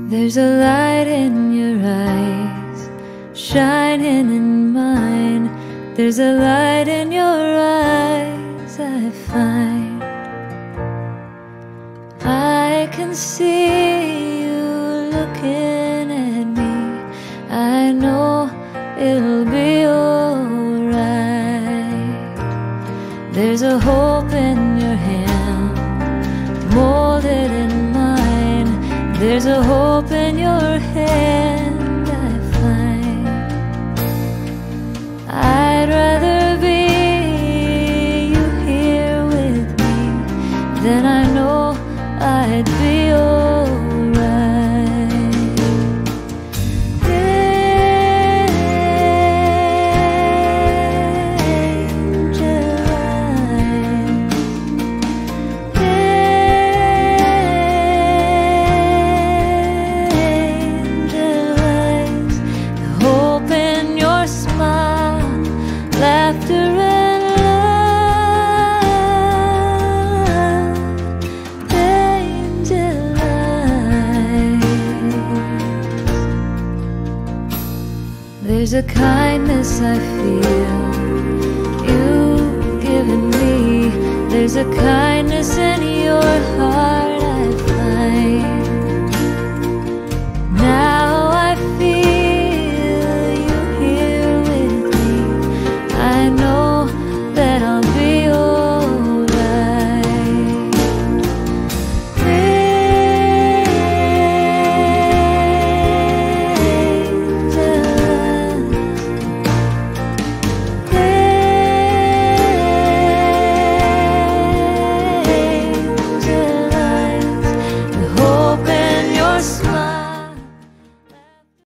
There's a light in your eyes, shining in mine. There's a light in your eyes, I find. I can see you looking at me. I know it'll be alright. There's a hope in your hand, molded in mine. There's a hope in your hand, I find. I'd rather be you here with me, then I know I'd be alright. Laughter and love, angel eyes. There's a kindness I feel you've given me. There's a kindness in your heart I find.